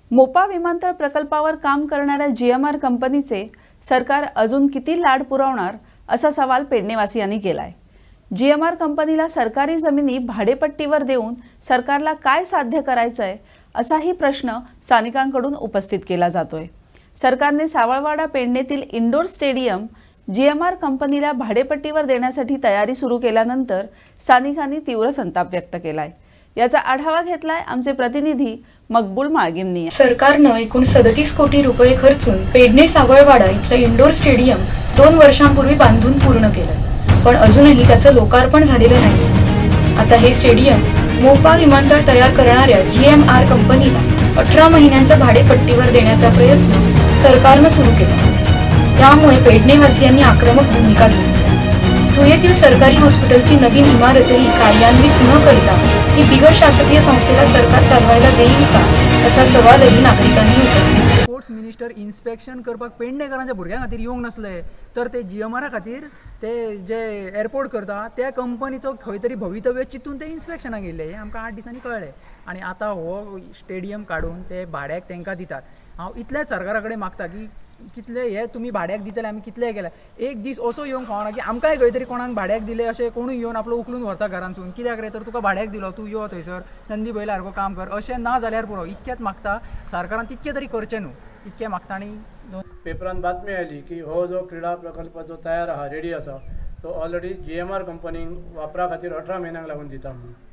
मोपा विमानतळ प्रकल्पावर काम करणाऱ्या जीएमआर कंपनीचे सरकार अजून किती लाड पुरवणार असा सवाल पेडणेवासियांनी केलाय। जीएमआर कंपनीला सरकारी जमिनी भाडेपट्टीवर देऊन सरकारला काय साध्य करायचंय असाही प्रश्न स्थानिकांकडून उपस्थित केला जातोय। सरकारने सावळवाडा पेडणेतील इंडोर स्टेडियम जीएमआर कंपनीला भाडेपट्टीवर देण्यासाठी तयारी सुरू केल्यानंतर स्थानिकांनी तीव्र संताप व्यक्त केलाय। याचा आढावा घेतलाय आमचे प्रतिनिधी मकबूल माळगिमनी। सरकारने एकूण 37 कोटी रुपये खर्चून पेडणे सावळवाडा इथलं इंडोर स्टेडियम 2 वर्षांपूर्वी बांधून पूर्ण केलं, पण अजूनही त्याचं लोकार्पण झालेलं नाही। आता हे स्टेडियम मोपा विमानतळ तयार करणाऱ्या जीएमआर कंपनीला 18 महिन्यांच्या भाडेपट्टीवर देण्याचा प्रयत्न सरकारने सुरू केला। त्यामुळे पेडणेवासियांनी आक्रमक भूमिका घेतली। धुळेतील सरकारी हॉस्पिटलची नवीन इमारतही कार्यान्वित न करता ती बिगर शासकीय संस्थेला सरकार चालवायला देईल का असा सवालही नागरिकांनी उपस्थित केला। स्पोर्ट्स मिनिस्टर इन्स्पेक्शन करपाक पेडणेकरांच्या भुरग्यां खातीर येवंक नसले तर ते जीएमआर खातीर ते जे एअरपोर्ट करता त्या कंपनीचो खंय तरी भवितव्य चिंतून ते इन्स्पेक्शनाक गेले। हे आमकां 8 दिसांनी कळ्ळें आनी आतां हो स्टेडियम काडून ते भाड्याक तांकां दितात। हांव इतलेंच सरकारा कडेन मागता की कितले हे तुमी भाड्याक दितले आमी कितले केले। एक दीस असो येवंक फावना की आमकांय खंय तरी कोणाक भाड्याक दिले अशें कोणूय येवन आपलो उखलून व्हरता घरांतसून। कित्याक रे तर तुका भाड्याक दिलो तूं यो थंयसर नंदी बैला सारको काम कर, अशें ना जाल्यार पुरो। इतकेंच मागता सरकारान, तितकें तरी करचें न्हू, इतकें मागता। आनी पेपरान बातमी आयली की हो जो क्रीडा प्रकल्प जो तयार आहा रेडी आसा तो ऑलरेडी जीएमआर कंपनीक वापरा खातीर 18 म्हयन्यांक लागून दिता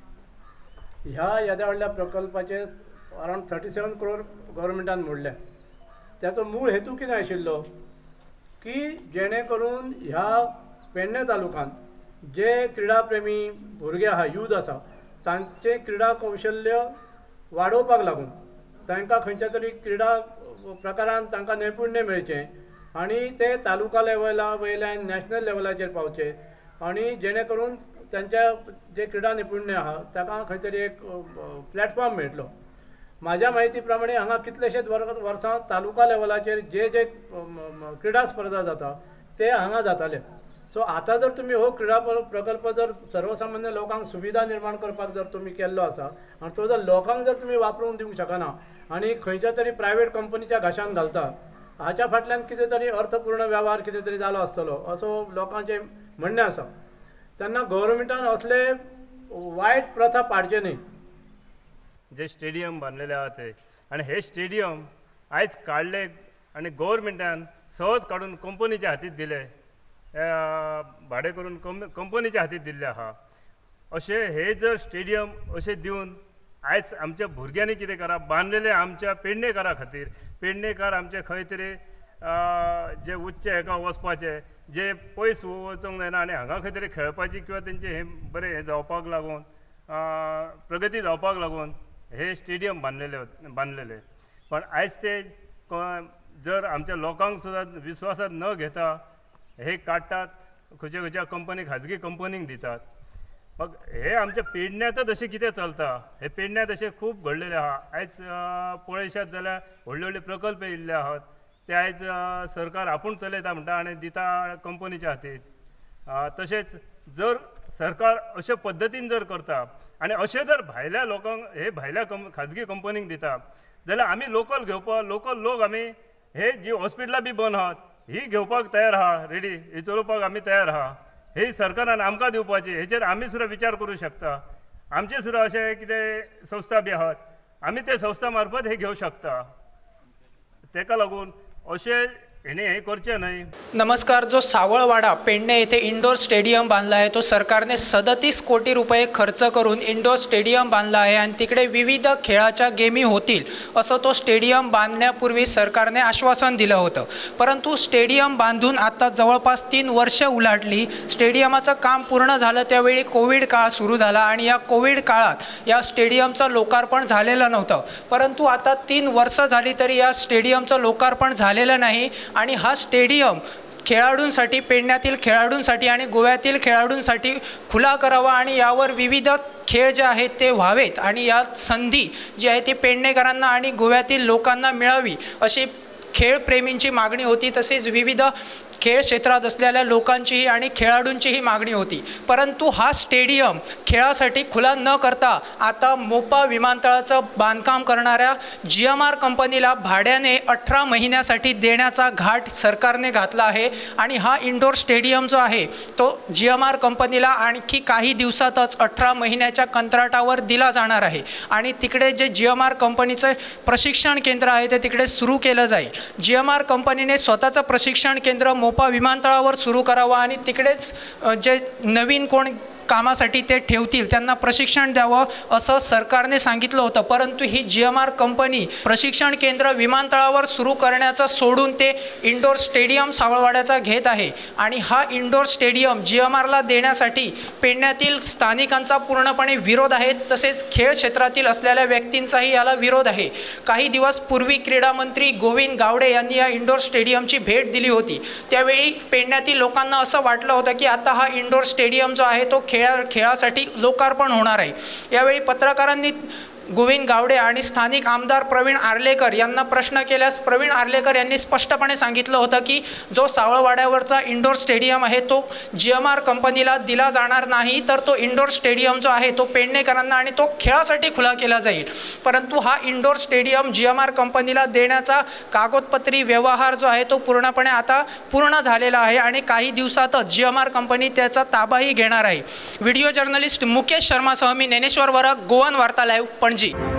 म्हणून। ह्या येद्या व्हडल्या प्रकल्पाचे अरावंड 37 करोड गव्हर्मेंटान मोडले। त्याचो मूळ हेतू कितें आशिल्लो की जेणे करून ह्या पेडणे तालुक्यात जे क्रीडा प्रेमी भुरगे आहा, यूथ आसा, तांचे क्रीडा कौशल्य वाडोवपाक लागून तांकां खंयच्या तरी क्रीडा प्रकारांत तांकां नैपुण्य मेळचें आनी ते तालुका लेवला वयल्यान नॅशनल लेवलाचेर पावचे आनी जेणे करून तांच्या जे क्रीडा निपुण्य आहा ताका खंय तरी एक प्लॅटफॉर्म मेळटलो। माझ्या माहिती प्रमाणे हांगा कितलेशेच वर्सां तालुका लेवलाचेर जे जे क्रीडा स्पर्धा जाता ते हांगा जाताले। सो आतां जर तुमी हो क्रीडा प्रकल्प जर सर्वसामान्य लोकांक सुविधा निर्माण करपाक जर तुमी केल्लो आसा आनी तो जर लोकांक जर तुमी वापरूंक दिवंक शकना आनी खंयच्या तरी प्रायवेट कंपनीच्या घाशान घालता, हाच्या फाटल्यान कितें तरी अर्थपूर्ण वेव्हार कितें तरी जालो आसतलो असो लोकांचें म्हणणें आसा। तेन्ना गव्हर्मेंटान असले वायट प्रथा पाडचे न्ही। जे स्टेडियम बांधलेले आहा ते आनी हे स्टेडियम आयज काडले आनी गव्हर्मेंटान सहज काडून कंपनीच्या हातींत दिले, भाडे करून कंपनीच्या हातींत दिल्ले आहा। अशें हे जर स्टेडियम अशें दिवन आयज आमच्या भुरग्यांनी कितें करा बांदलेले आमच्या पेडणेकारा खातीर, पेडणेकार आमचे खंय तरी जे उच्च हेका वचपाचे, जे पयस वचोंक जायना आनी हांगा खंय तरी खेळपाची किंवा तेंचे हे बरें हे जावपाक लागून प्रगती जावपाक लागून हे स्टेडियम बांदलेले। पण आयज ते जर आमच्या लोकांक सुद्दां विश्वासात न घेता हे काडटात, खंयच्या कंपनी खाजगी कंपनीक दितात। मग हे आमच्या पेडण्यातच अशें कितें चलता? हे पेडण्यात अशें खूब घडलेलें आहा। आयज पळयशात जाल्यार व्हडले प्रकल्प येयल्ले आहात ते आयज सरकार आपूण चलयता म्हणटा आनी दिता कंपनीच्या हातींत। तशेंच जर सरकार अशे पद्दतीन जर करता आनी अशें जर भायल्या लोकांक हे भायल्या खाजगी कंपनीक दिता जाल्यार आमी लोकल घेवपाक, लोकल लोक आमी हे जी हॉस्पिटलां बी बंद आहात ही घेवपाक तयार आहा, रेडी, ही चलोवपाक आमी तयार आहा। हे सरकारान आमकां दिवपाची, हेचेर आमी सुद्दां विचार करूं शकता। आमचे सुद्दां अशें कितें संस्था बी आहात, आमी ते संस्था मार्फत हे घेवं शकता। तेका लागून अशें हे करचे नाही। नमस्कार। जो सावळवाडा पेडणे येथे इंडोर स्टेडियम बांधला आहे तो सरकारने 37 कोटी रुपये खर्च करून इंडोर स्टेडियम बांधला आहे आणि तिकडे विविध खेळाच्या गेमी होतील असं तो स्टेडियम बांधण्यापूर्वी सरकारने आश्वासन दिलं होतं। परंतु स्टेडियम बांधून आता जवळपास 3 वर्ष उलटली। स्टेडियमाचं काम पूर्ण झालं त्यावेळी कोविड काळ सुरू झाला आणि या कोविड काळात या स्टेडियमचं लोकार्पण झालेलं नव्हतं। परंतु आता 3 वर्ष झाली तरी या स्टेडियमचं लोकार्पण झालेलं नाही आणि हा स्टेडियम खेळाडूंसाठी, पेडण्यातील खेळाडूंसाठी आणि गोव्यातील खेळाडूंसाठी खुला करावा आणि यावर विविध खेळ जे आहेत ते व्हावेत आणि या संधी जी आहे ती पेडणेकरांना आणि गोव्यातील लोकांना मिळावी अशी खेळप्रेमींची मागणी होती। तसेच विविध खेळ क्षेत्रात असलेल्या लोकांचीही आणि खेळाडूंचीही मागणी होती। परंतु हा स्टेडियम खेळासाठी खुला न करता आता मोपा विमानतळाचं बांधकाम करणाऱ्या GMR कंपनीला भाड्याने 18 महिन्यासाठी देण्याचा घाट सरकारने घातला आहे आणि हा इंडोर स्टेडियम जो आहे तो GMR कंपनीला आणखी काही दिवसातच 18 महिन्याच्या कंत्राटावर दिला जाणार आहे आणि तिकडे जे GMR कंपनीचे प्रशिक्षण केंद्र आहे ते तिकडे सुरू केलं जाईल। GMR कंपनीने स्वतःचं प्रशिक्षण केंद्र मोपा विमानतळावर सुरू करावं आणि तिकडेच जे नवीन कोण कामासाठी ते ठेवतील त्यांना प्रशिक्षण द्यावं असं सरकारने सांगितलं होतं। परंतु ही GMR कंपनी प्रशिक्षण केंद्र विमानतळावर सुरू करण्याचं सोडून ते इंडोर स्टेडियम सावळवाड्याचा घेत आहे आणि हा इंडोर स्टेडियम GMRला देण्यासाठी पेडण्यातील स्थानिकांचा पूर्णपणे विरोध आहे, तसेच खेळ क्षेत्रातील असलेल्या व्यक्तींचाही याला विरोध आहे। काही दिवस पूर्वी क्रीडा मंत्री गोविंद गावडे यांनी या इंडोर स्टेडियमची भेट दिली होती। त्यावेळी पेडण्यातील लोकांना असं वाटलं होतं की आता हा इंडोर स्टेडियम जो आहे तो खेळासाठी लोकार्पण होणार आहे। यावेळी पत्रकारांनी गोविंद गावडे आणि स्थानिक आमदार प्रवीण आर्लेकर यांना प्रश्न केल्यास प्रवीण आर्लेकर यांनी स्पष्टपणे सांगितलं होतं की जो सावळवाड्यावरचा इंडोर स्टेडियम आहे तो GMR कंपनीला दिला जाणार नाही, तर तो इंडोर स्टेडियम जो आहे तो पेडणेकरांना आणि तो खेळासाठी खुला केला जाईल। परंतु हा इंडोर स्टेडियम GMR कंपनीला देण्याचा कागदपत्री व्यवहार जो आहे तो पूर्णपणे आता पूर्ण झालेला आहे आणि काही दिवसातच GMR कंपनी त्याचा ताबाही घेणार आहे। व्हिडिओ जर्नलिस्ट मुकेश शर्मासह मी ज्ञानेश्वर वरक, गोवन वार्ता लाईव्ह, पणजी।